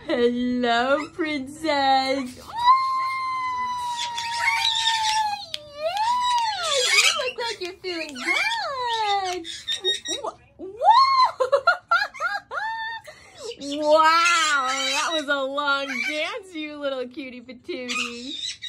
Hello, princess. Yeah, you look like you're feeling good. Whoa! Wow, that was a long dance, you little cutie patootie.